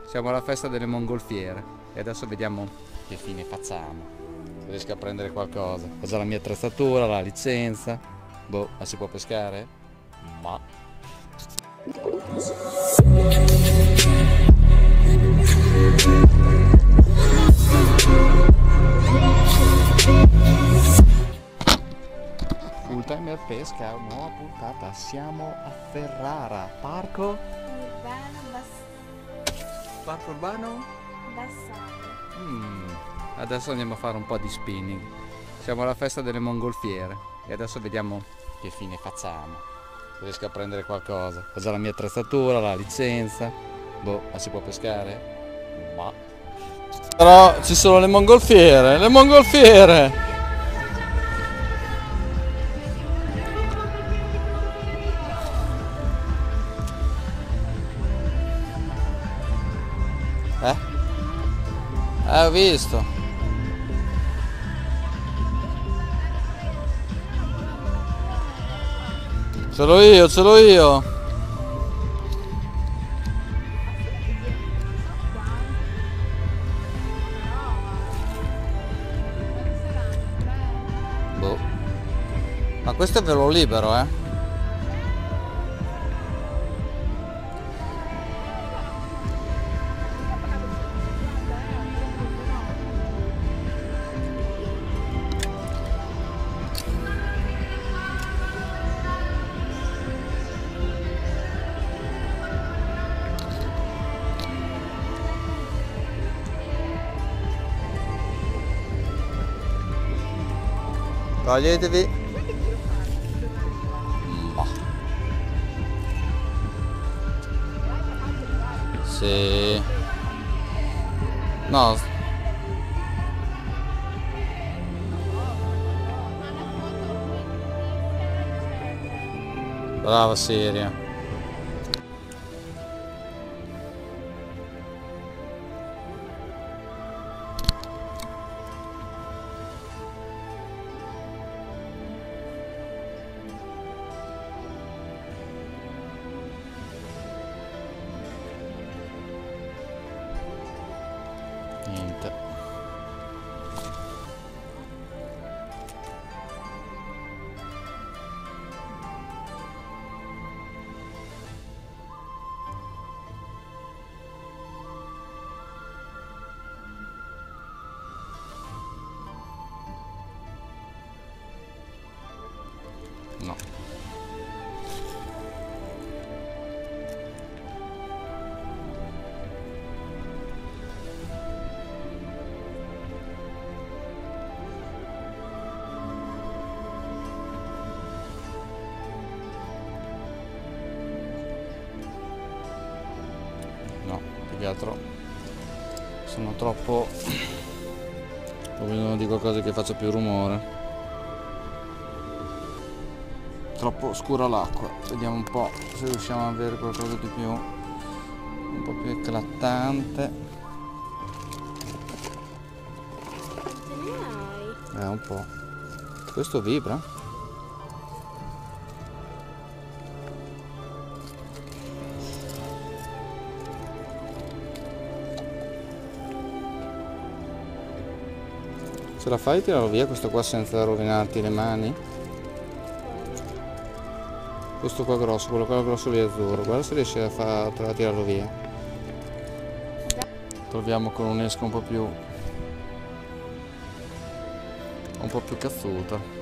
Siamo alla festa delle mongolfiere e adesso vediamo che fine facciamo. Se riesco a prendere qualcosa. Ho già la mia attrezzatura, la licenza. Boh, ma si può pescare? Ma... Full timer pesca, nuova puntata. Siamo a Ferrara, parco urbano Bassano. Adesso andiamo a fare un po' di spinning. Siamo alla festa delle mongolfiere e adesso vediamo che fine facciamo. Se riesco a prendere qualcosa. Ho già la mia attrezzatura, la licenza. Boh, ma si può pescare? Ma... Però ci sono le mongolfiere, le mongolfiere! Ho visto. Ce l'ho io, ce l'ho io. Boh. Ma questo è velo libero, eh? Toglietevi. Ma. Sì. No. Brava Siria. Niente. No. No, più che altro sono troppo... Ho bisogno di qualcosa che faccia più rumore. Troppo scura l'acqua. Vediamo un po' se riusciamo ad avere qualcosa di più, un po' più eclatante. Ce ne hai? Un po'. Questo vibra? Ce la fai a tirarlo via questo qua senza rovinarti le mani? Questo qua grosso, quello qua grosso lì azzurro, guarda se riesci a tirarlo via. Troviamo con un'esca un po' più cazzuta.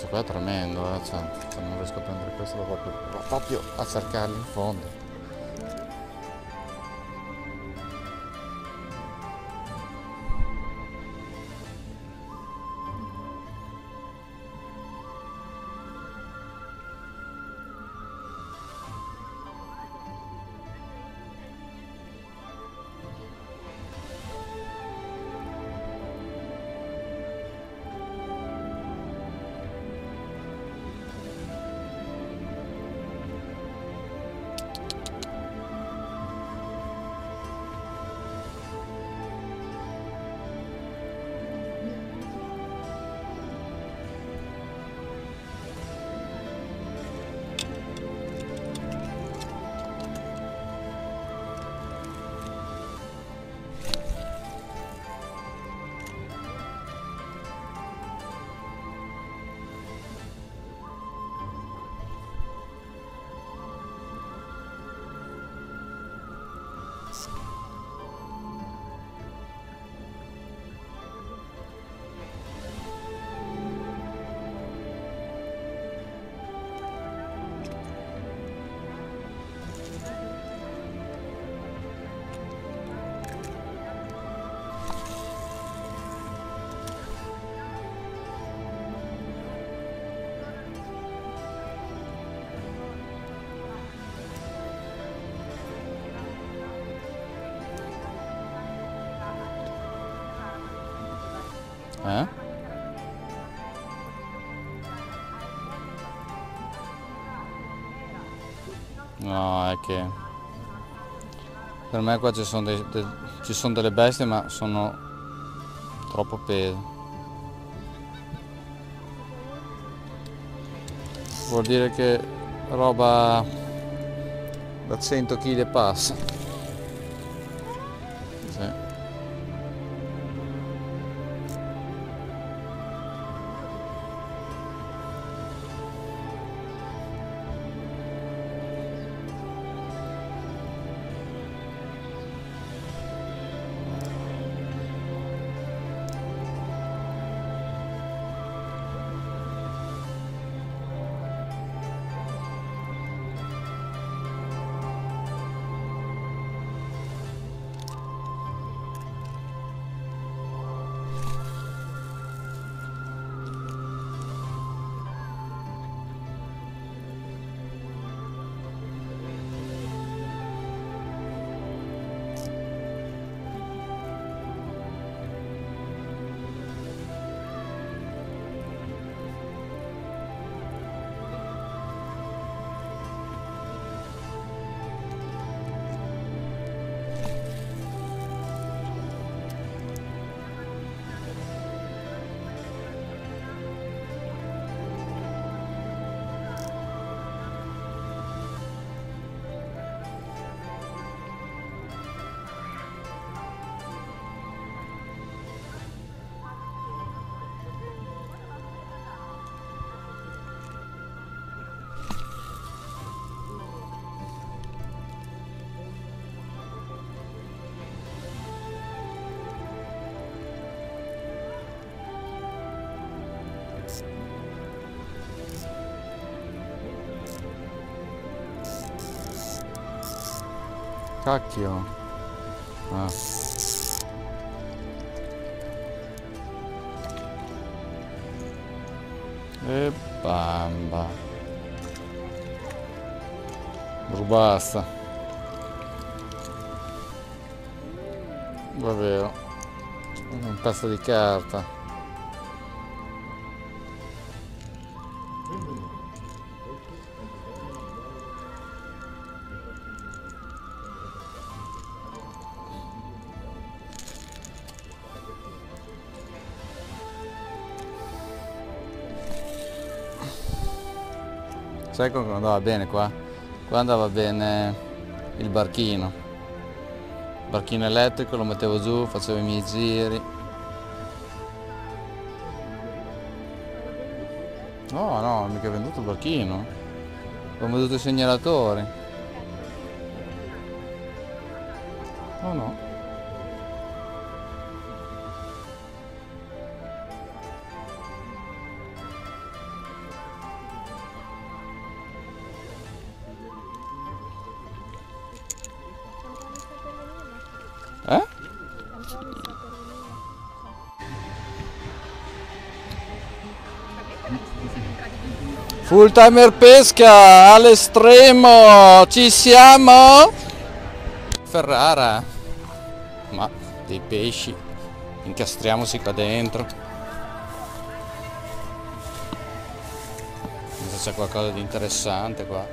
qua è tremendo, cioè, se non riesco a prendere questo da qualche parte, proprio a cercarli in fondo. Eh? No, è che per me qua ci sono, ci sono delle bestie, ma sono troppo peso. Vuol dire che roba da 100 kg e passa. Sì. Cacchio. Ah. E bamba. Rubasta. Davvero. Un pezzo di carta. Sai come andava bene qua? Qua andava bene il barchino. Barchino elettrico, lo mettevo giù, facevo i miei giri. No, no, mica ho venduto il barchino. Ho venduto i segnalatori. No, no. Full timer pesca all'estremo, ci siamo? Ferrara, ma dei pesci, incastriamoci qua dentro. Non so se c'è qualcosa di interessante qua.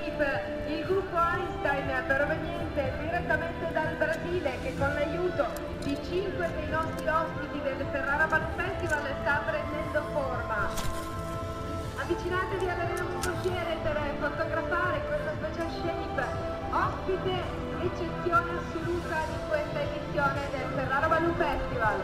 il gruppo Einstein proveniente direttamente dal Brasile che con l'aiuto di 5 dei nostri ospiti del Ferrara Balloon Festival sta prendendo forma. Avvicinatevi all'arena mongolfiere per fotografare questa special shape, ospite eccezione assoluta di questa edizione del Ferrara Balloon Festival.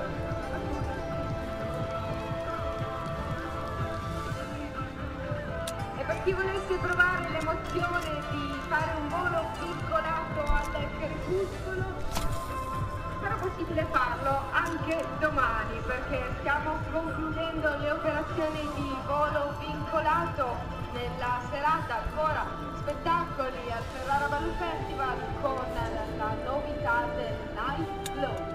E per chi volesse provare l'emozione di fare un volo vincolato al crepuscolo, sarà possibile farlo anche domani, perché stiamo concludendo le operazioni di volo vincolato nella serata ancora spettacoli al Ferrara Balloon Festival con la novità del Night Glow.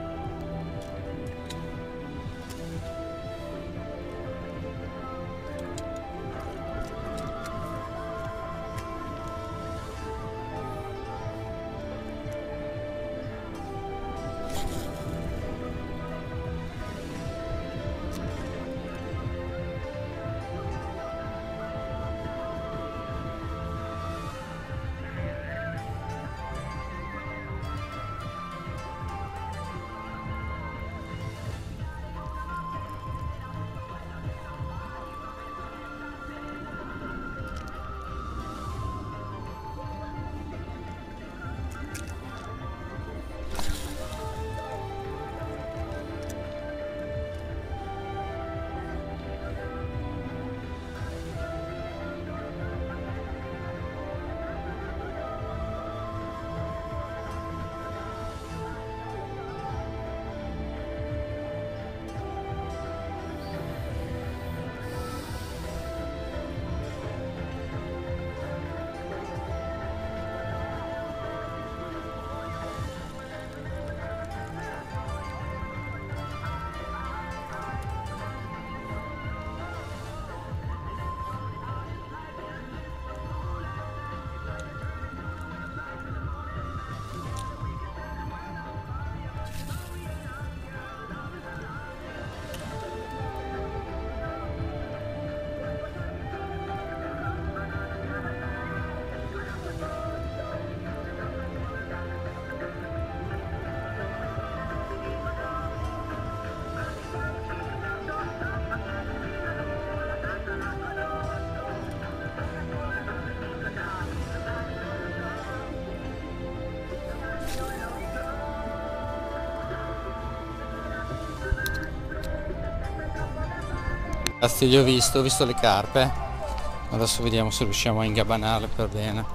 Ragazzi, li ho visto le carpe, adesso vediamo se riusciamo a ingabbanarle per bene.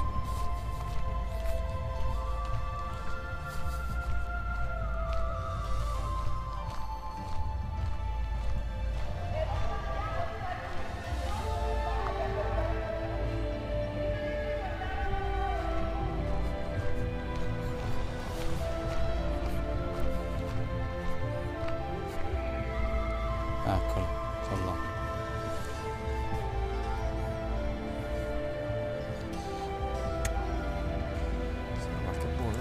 Eccolo, sono là. Guarda che buono.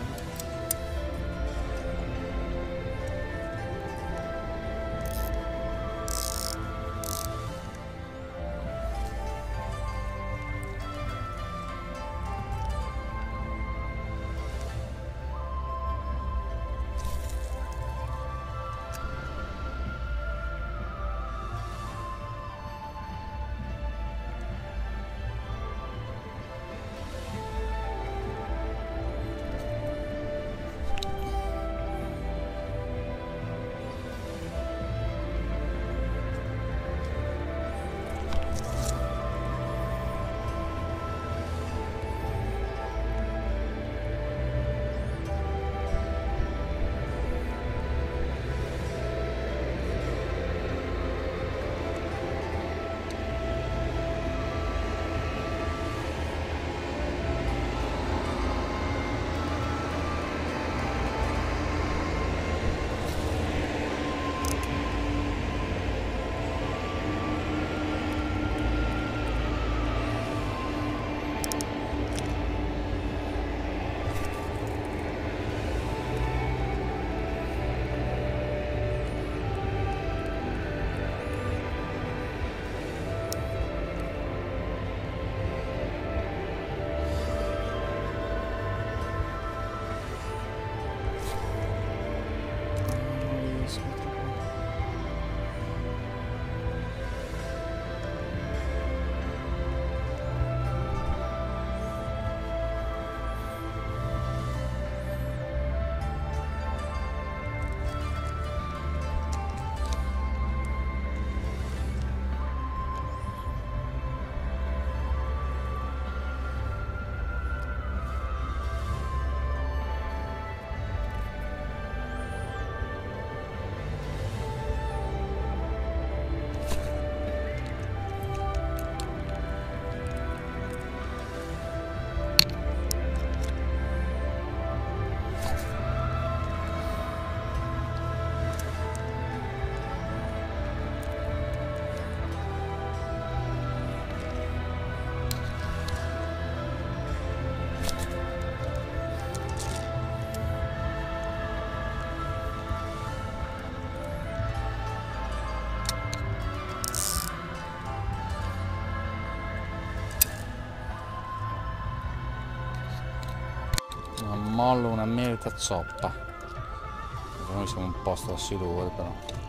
mollo una merita zoppa. Noi siamo un posto da silure però.